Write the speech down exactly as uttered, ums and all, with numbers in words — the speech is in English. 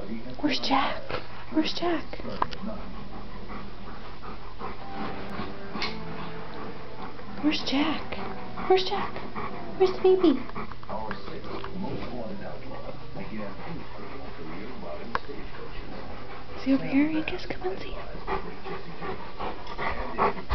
Where's Jack? Where's Jack? Where's Jack? Where's Jack? Where's the baby? Is he over here? Angus, come and see him.